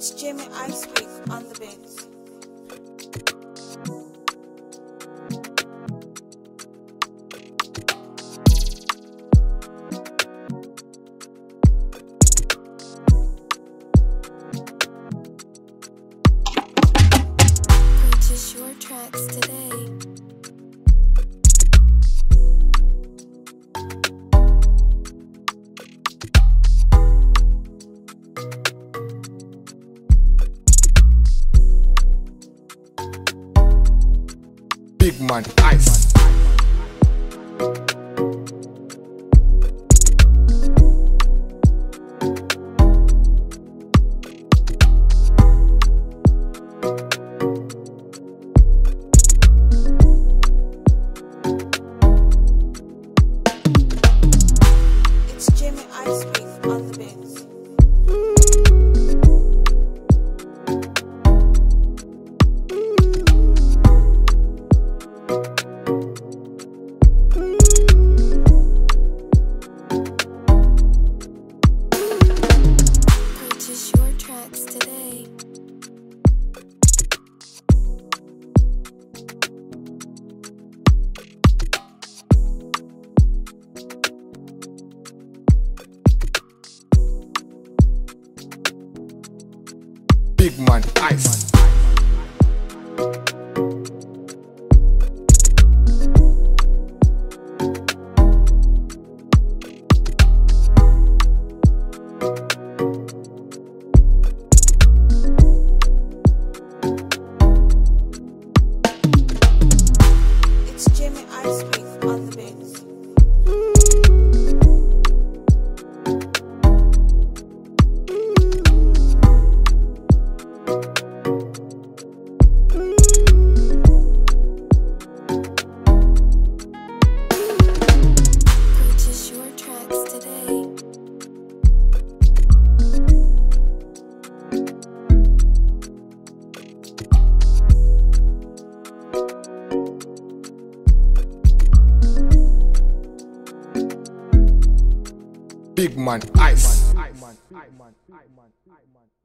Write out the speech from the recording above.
It's Jamie Icepick on the beats. Purchase your tracks today. Big man, ice. It's Jamie Icepick on the beats. Purchase your tracks today. Big man, ice. It's Jamie Icepick on the beats. Purchase your tracks today. Big man, ice.